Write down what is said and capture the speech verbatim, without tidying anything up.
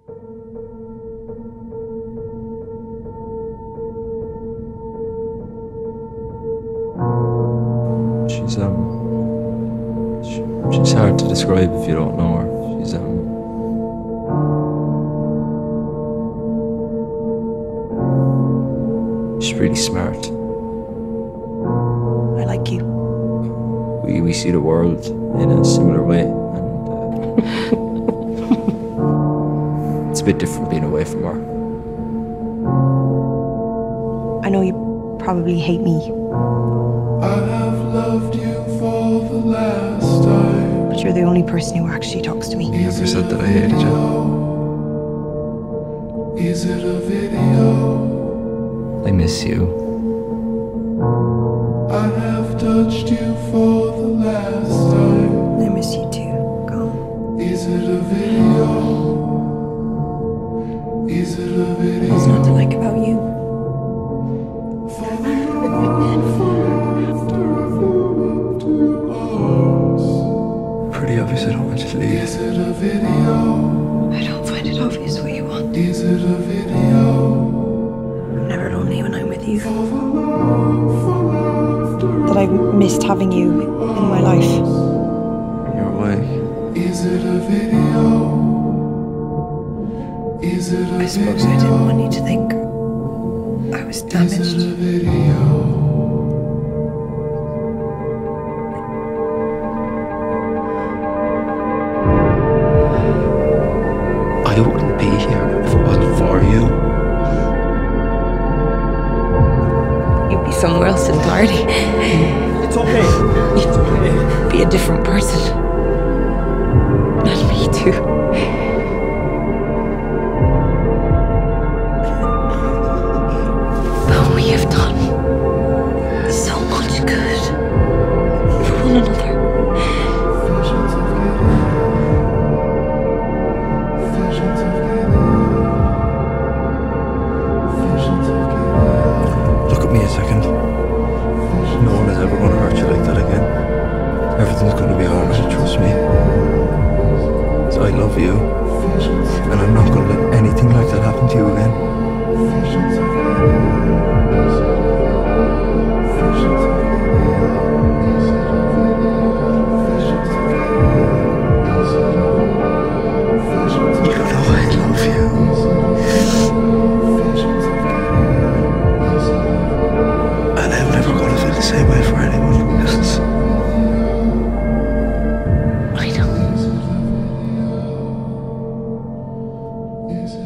She's, um, she, she's hard to describe if you don't know her. She's, um, she's really smart. I like you. We, we see the world in a similar way, and uh, it's a bit different being away from her. I know you probably hate me. I have loved you for the last time. But you're the only person who actually talks to me. I never said that I hated you. Is it a video? I miss you. I have touched you for the last time. I miss you too. Come. Is it a video? Is it a video? What's not to like about you? Pretty obvious I don't want you to leave. Is it a video? I don't find it obvious what you want. Is it a video? I'm never lonely when I'm with you. That I've missed having you in my life. You're away. Is it a video? Is it a I suppose I didn't want you to think I was damaged. Is it a video? I wouldn't be here if it wasn't for you. You'd be somewhere else entirely. It's okay. It's okay. You'd be a different person. And me too. But we have done so much good for one another. Look at me a second. No one is ever going to hurt you like that again. Everything's going to be alright, trust me. So I love you. And I'm not going to let anything like that happen to you again. You know I love you. And I'm never going to feel the same way for anyone else. I know. Is it